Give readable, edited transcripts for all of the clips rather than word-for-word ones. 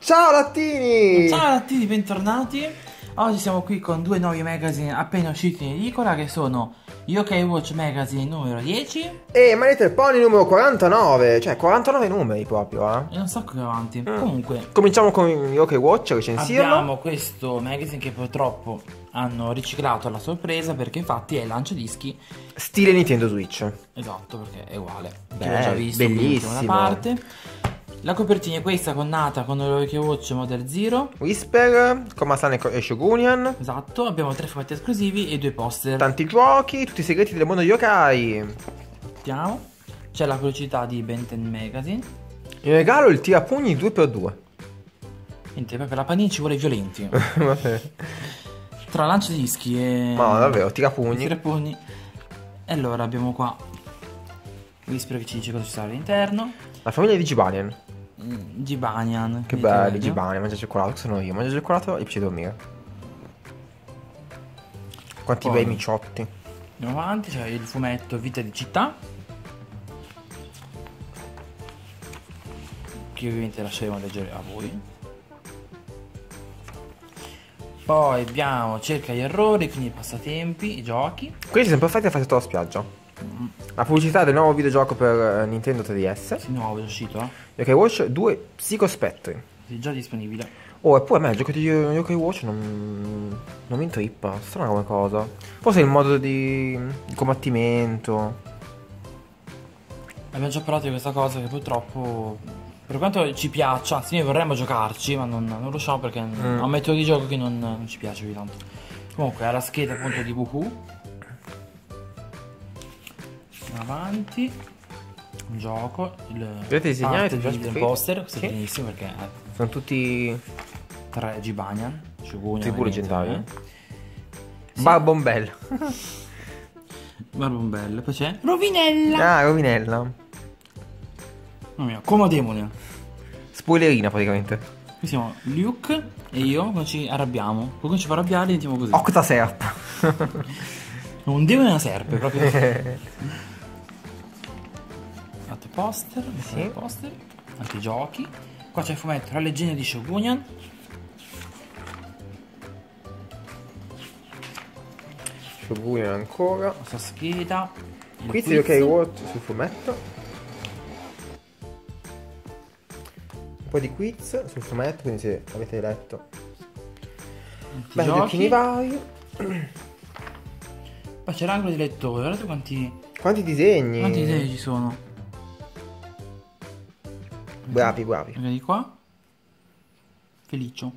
Ciao Lattini! Ciao Lattini, bentornati. Oggi siamo qui con due nuovi magazine appena usciti in edicola, che sono Yokai Watch Magazine numero 10 E My Little Pony numero 49. Cioè 49 numeri proprio, e un sacco più avanti. Comunque Cominciamo con Yokai Watch, recensirlo. abbiamo questo magazine che purtroppo hanno riciclato alla sorpresa, perché infatti è il lanciadischi. Stile Nintendo Switch. Esatto, perché è uguale. Beh, Che ho già visto, quindi bellissimo. da una parte. La copertina è questa, connata con lo Yokai Watch Model Zero. Whisper, Komasan e Shogunian. Esatto, abbiamo 3 fumetti esclusivi e 2 poster. Tanti giochi, tutti i segreti del mondo Yokai. Vediamo. C'è la pubblicità di Ben 10 Magazine. In regalo il tirapugni 2x2. Niente, proprio la Panini ci vuole violenti. Vabbè. Tra lanciadischi e... Ma davvero, tirapugni. tirapugni. E allora abbiamo qua Whisper che ci dice cosa ci sarà all'interno. La famiglia di Gibanian. Gibanian. Che belli Gibanian, mangia cioccolato, che sono io. Mangia cioccolato e piace dormire. Quanti Poi bei miciotti. Andiamo avanti, c'è il fumetto Vita di città, che ovviamente lasceremo leggere a voi. Poi abbiamo cerca gli errori, quindi i passatempi, i giochi. Questi sono perfetti a fare sotto la spiaggia. La pubblicità del nuovo videogioco per Nintendo 3DS. Sì, nuovo, è uscito? Yokai Watch 2 Psicospettri. Sì, già disponibile. Oh, eppure a me il gioco di Yokai Watch non mi intrippa. Strana come cosa. Forse il modo di combattimento. Abbiamo già parlato di questa cosa, che purtroppo, per quanto ci piaccia, anzi noi vorremmo giocarci, ma non riusciamo perché è un metodo di gioco che non ci piace più tanto. Comunque ha la scheda appunto di Woohoo. Avanti. Un gioco. Dovete disegnare parte del poster, questo è sì. benissimo perché Sono tutti 3 Gibanian, Shogun, tribù leggendari. Sì. Barbombella. Barbombella. Poi c'è Rovinella. Ah, Rovinella. Mamma mia, Comodemone. Spoilerina praticamente. Qui siamo Luke e io, quando ci arrabbiamo. Quando ci fa arrabbiare diventiamo così. Octaserp. Un demone e una serpe, proprio. Fatto poster, Sì. poster, altri giochi. Qua c'è il fumetto La leggenda di Shogunian. Shogunian ancora. La sua scheda. Il Quiz di quiz. Yokai Watch sul fumetto. Un po' di quiz sul fumetto, quindi se avete letto. Altri Beh, giochi. giochini vari. Poi c'è l'angolo di lettore. Guardate Quanti disegni. quanti idee ci sono. Bravi, bravi. Vedi qua. Felicio.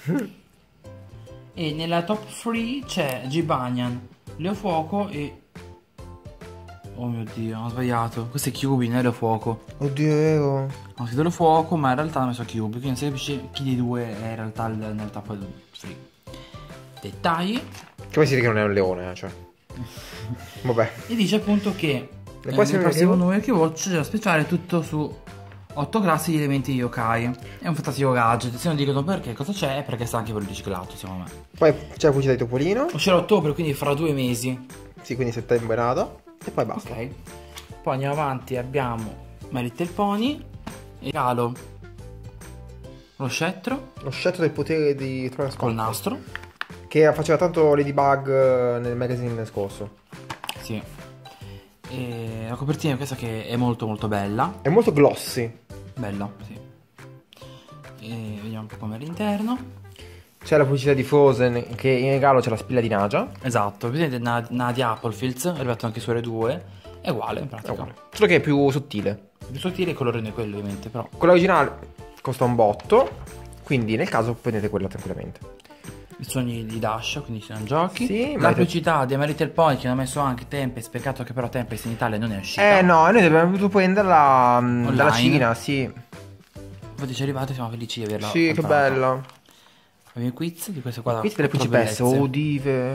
E nella top 3 c'è Gibanian, Leo Fuoco e... Oh mio Dio, ho sbagliato. Questo è Kyubi, non è Leo Fuoco. Oddio, è vero. Ho scritto Leo Fuoco, ma in realtà ho messo Kyubi, quindi non si capisce chi dei due è in realtà nella top 3. Dettagli. Come si dice che non è un leone, cioè. Vabbè. E dice appunto che E poi nel se prossimo ne- numero di Watch c'è da speciale tutto su 8 classi di elementi yokai. È un fantastico gadget. Se non dicono perché cosa c'è, è perché sta anche per il riciclato, secondo me. Poi c'è la pubblicità di Topolino. Uscirà a ottobre, quindi fra 2 mesi. Sì, quindi settembre nada. E poi basta. Ok. Poi andiamo avanti, abbiamo My Little Pony, regalo lo scettro Lo scettro del potere di col Transcorp. nastro. Che faceva tanto Ladybug nel magazine scorso. Sì. E la copertina è questa, che è molto molto bella. È molto glossy. Bella, sì. E vediamo un po' come all'interno. C'è la pubblicità di Frozen, che in regalo c'è la spilla di Naja. Esatto, vedete Nadia Applefields, è arrivato anche su R2. È uguale in pratica. Solo che è più sottile. Il sottile, il colore non è quello ovviamente, però. Quella originale costa un botto. Quindi nel caso prendete quella tranquillamente. I sogni di Dash, quindi sono giochi. Sì, ma la pubblicità di My Little Pony, che hanno messo anche Tempest, peccato che però Tempest in Italia non è uscita. No, noi abbiamo dovuto prenderla dalla Cina, sì. Infatti ci è arrivato e siamo felici di averla Sì, che comprata. bella. Abbiamo il quiz di questo qua. Qui delle quattro principesse, bellezze. dive.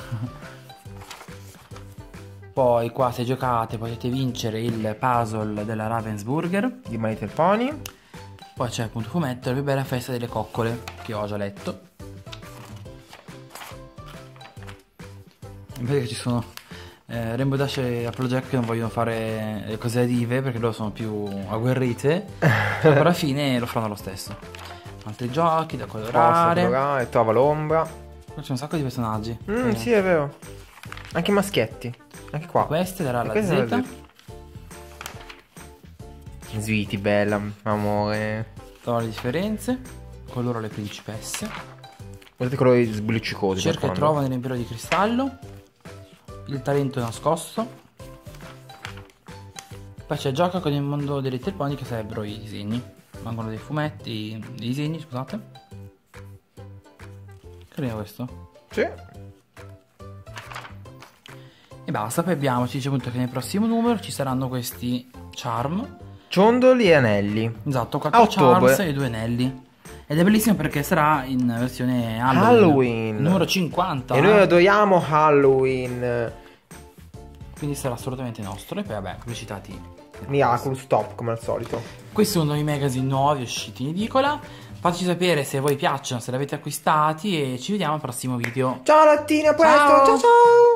Poi qua, se giocate, potete vincere il puzzle della Ravensburger. Di My Little Pony. Poi c'è appunto fumetto, la più bella festa delle coccole, che ho già letto. Perché ci sono Rainbow Dash e Applejack che non vogliono fare le cose dive perché loro sono più agguerrite. Però alla fine lo faranno lo stesso. altri giochi da Posso colorare. colorare, trova l'ombra. Qua c'è un sacco di personaggi. Sì, è vero. Anche maschietti. Anche qua. Queste darà E la questa è Z. Sweetie, bella, amore. Trova le differenze. Colora le principesse. Guardate i colori sbuliccicosi. Cerca e per trova nell'impero di cristallo. Il talento nascosto. Poi c'è gioca con il mondo dei Little Pony, che sarebbero i disegni. Mancano dei fumetti, dei disegni, scusate. Carino questo. Sì. E basta, poi abbiamo, ci dice appunto che nel prossimo numero ci saranno questi charm. Ciondoli e anelli. Esatto, A 4 ottobre. charms e 2 anelli. Ed è bellissimo perché sarà in versione Halloween. Numero 50. E noi adoriamo Halloween. Quindi sarà assolutamente nostro. E poi vabbè, pubblicitati. Miraculous top, come al solito. Questi sono i magazine nuovi usciti in edicola. Fateci sapere se a voi piacciono, se li avete acquistati. E ci vediamo al prossimo video. Ciao Lattina, a presto. Ciao. Ciao ciao.